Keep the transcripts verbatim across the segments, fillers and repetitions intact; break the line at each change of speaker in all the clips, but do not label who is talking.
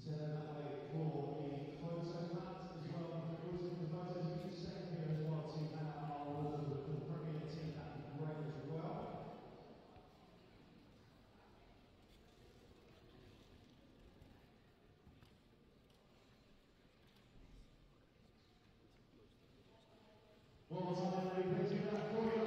One more time, everybody, please give that for you.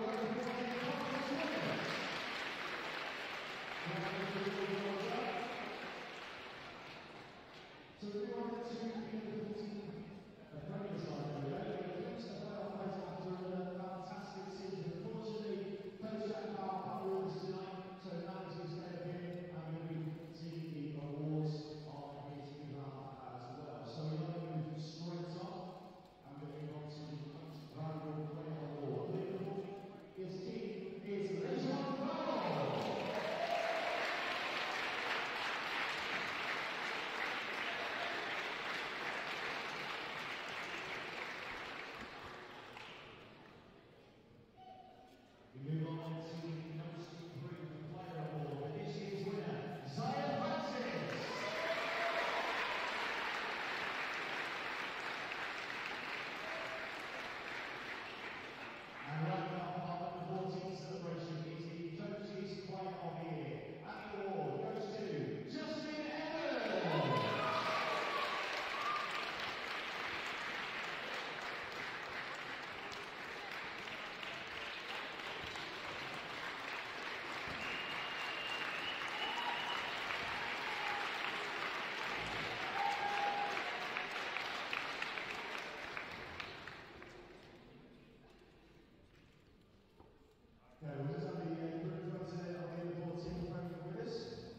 So we are to the fourteen Premier side today. We finished the playoff after a fantastic season. Unfortunately, post-Jack Bar awards tonight, so that is instead of him, and we'll be seeing the awards on his behalf as well. So we're going to move straight on, and we're going on to the Round Player Award. Liverpool, his team is Lejon Ball. We move on to the Most Improved Player Award, and this year's winner, Zion Francis. And right now, on the fourteenth celebration is the Coaches Player of the Year. And the award goes to Justin Evans. Okay, we'll just have the uh, group photo of the Liverpool team friendly with us.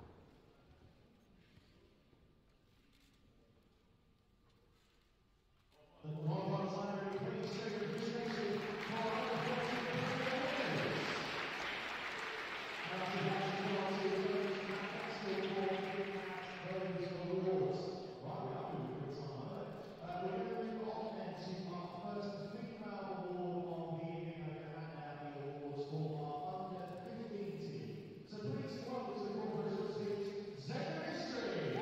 And one more time, please show your appreciation for the fourteen winners. And after that, we want to do fantastic work at those awards. Right, we are moving good time, aren't we? Uh, we're going to move on then to our first female award on the evening. I'm going to hand out the awards for our under fifteen team. So please welcome to the corporation speech, Zeta Mystery.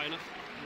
enough.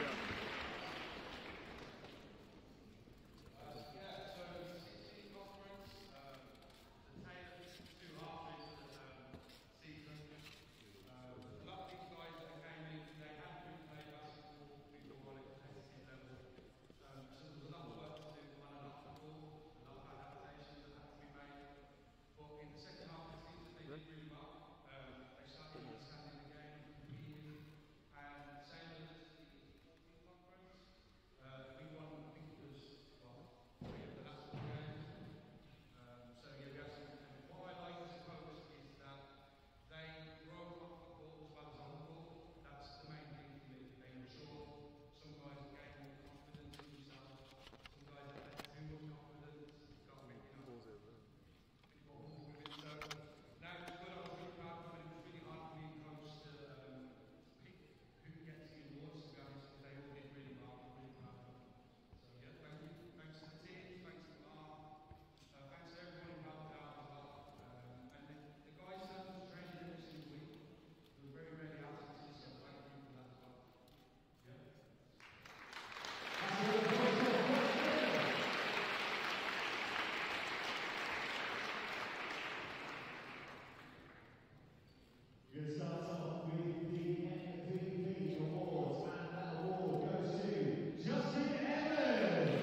Good start off with the M V P awards, and that award goes to Justin Evans.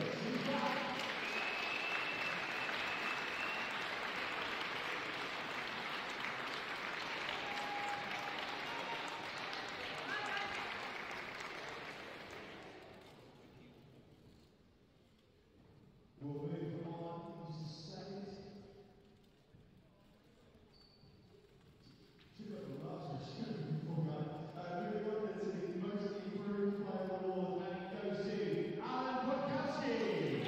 We'll move on to second. Uh, moving on to the most improved player award, and it goes to Alan Podkowski.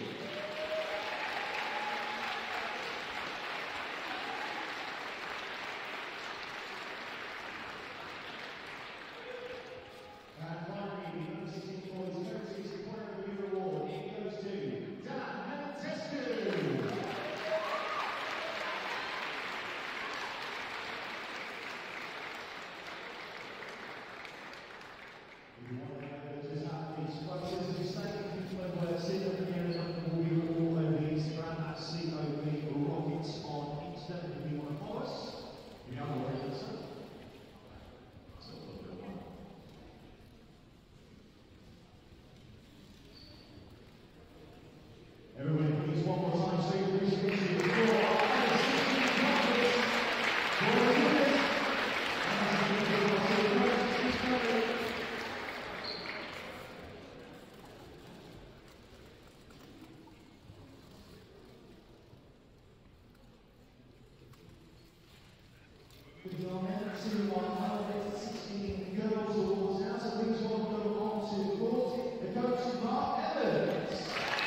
And finally, the number sixteen for his Coaches Player of the Year award, it goes to Dan Meltescu. We want to just have these questions and statements when we're sitting up here and we'll all over the Instagram at C O V Rockets on Insta if you want to follow us. If you haven't already done so. So we'll go on. Everybody please one more time say appreciation for our sixteen Rockets. For the winners. We are now to our sixteen girls awards now, so please welcome on to the court the coach Mark Evans.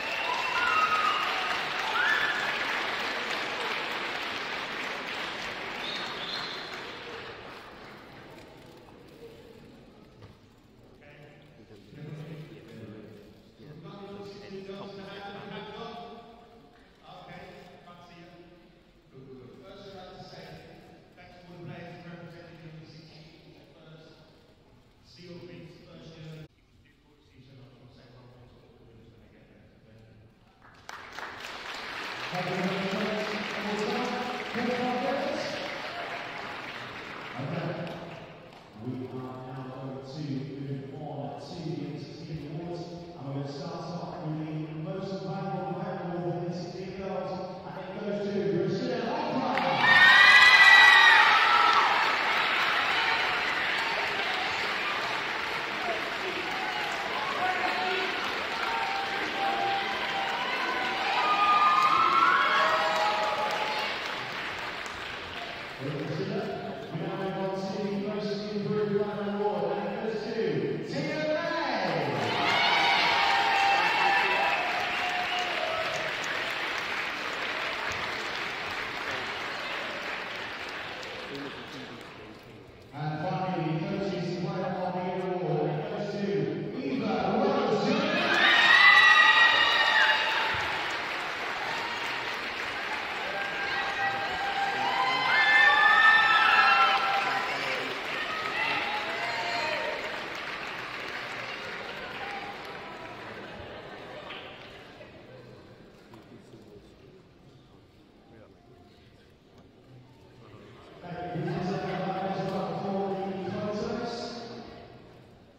We are now going to move on to the N sixteen awards, and we're going to start off with the most valuable player award in the sixteen girls, and it goes to Rashida Albright.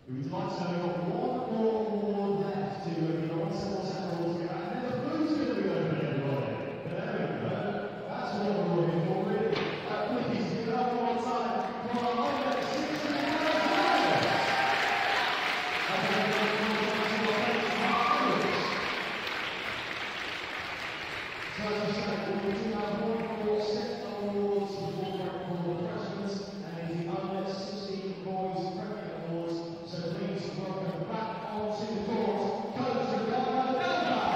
We would like to know we've got one more award left to uh, the Ensemble Samuels. And then the food's going to be open, everybody. There we go. That's what we're looking for, really. Uh, please give it up one more time for our Under sixteen That's So as I said, we do have one more set of awards before for refreshments, and it's the Under sixteen Boys Premier Awards. So please welcome back onto the court, Coach Ricardo Delva.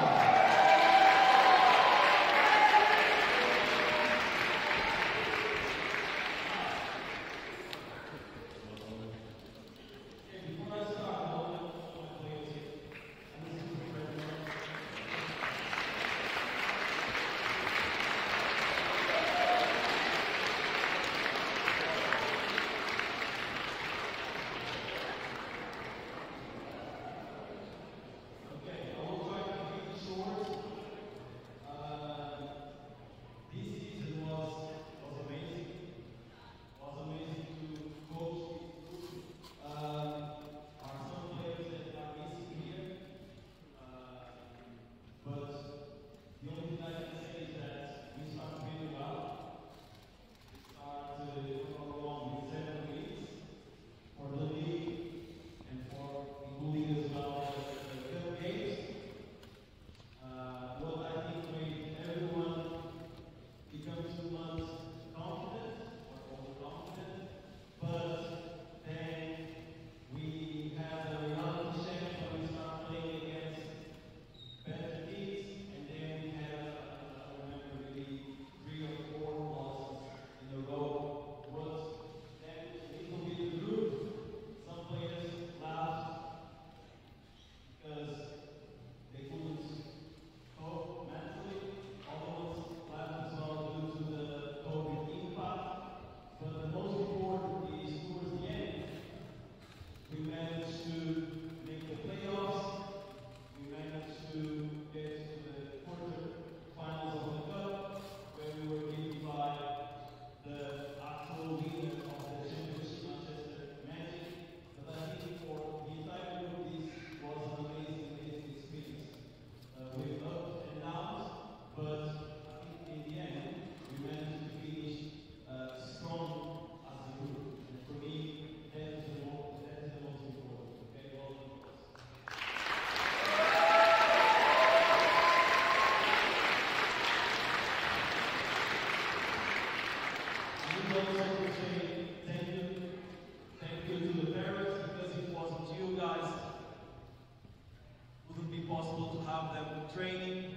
Training,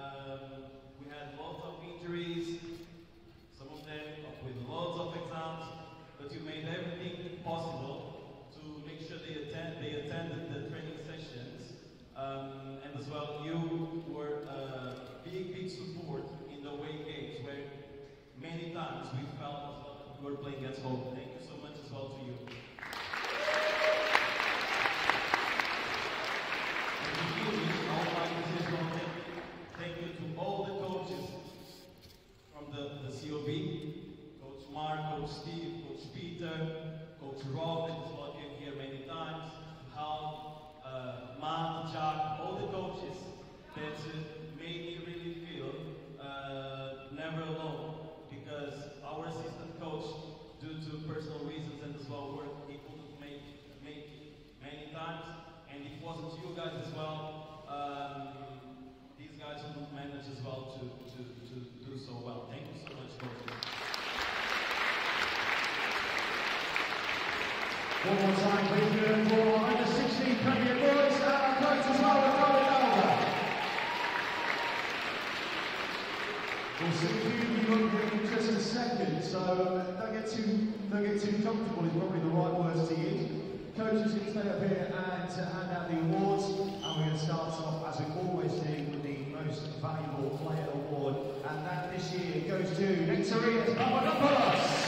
um, we had lots of injuries, some of them with lots of exams, but you made everything possible to make sure they attend. They attended the training sessions, um, and as well, you were a big, big support in the away games, where many times we felt as well we were playing at home. Thank you so much as well to you. Thank you to all the coaches from the, the C O B, Coach Mark, Coach Steve, Coach Peter, Coach Rob, that is what came here many times, Hal, uh, Matt, Jack, all the coaches that uh, made me really feel uh, never alone, because our assistant coach, due to personal reasons and as well work, he couldn't make, make many times, and it wasn't you guys as well. Um, these guys wouldn't manage as well to, to, to do so well. Thank you so much, coaches.
One more time, please, do it for our Under sixteen Premier Boys and our coach as well, Ricardo Delva. We'll see you in just a second, so don't get too don't get too comfortable is probably the right words to use. Coaches can stay up here and uh, hand out the awards, and we're going to start off, as we always do, with the Most Valuable Player Award, and that this year goes to Nectarios Papadopoulos.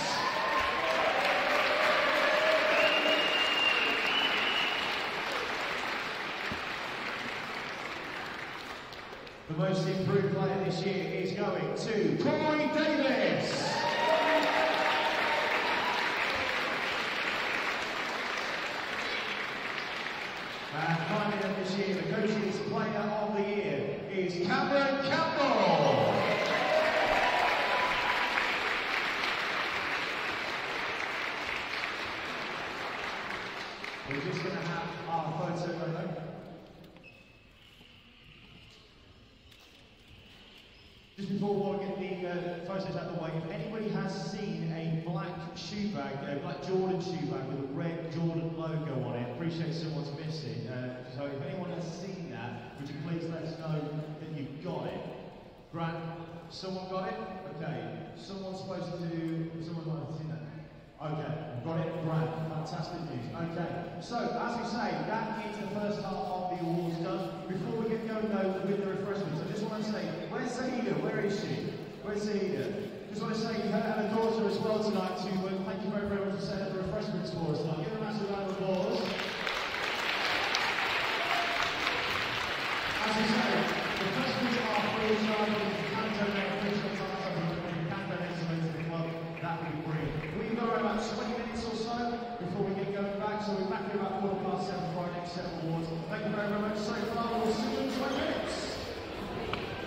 The Most Improved Player this year is going to Corey Davis. And finally up this year, the Coaches Player of the Year is Cameron Campbell. We're just going to have our photo moment. Just before we get the uh, photos out of the way, if anybody has seen a black shoe bag, a black Jordan shoe bag with a red Jordan logo on it, appreciate someone's missing. Uh, so if anyone has seen that, would you please let us know that you've got it? Grant, someone got it? Okay. Someone's supposed to, someone might have seen that. Okay, got it, Grant. Fantastic news. Okay, so as we say, that is the first half of the awards done. Before we get going though with the refreshments, I just want to say, where's Saida? Where is she? Where's Saida? Just want to say, you have a daughter as well tonight to uh, thank you very, very much for setting up the refreshments for us tonight. Give a massive round of applause. As we say, the refreshments are free, so if you can donate official time, if you can donate something to the club, that would be brilliant. We've got around about twenty minutes or so before we get going back, so we're back here about quarter past seven for our next set of awards. Thank you very, very much so far. We'll see you in twenty minutes.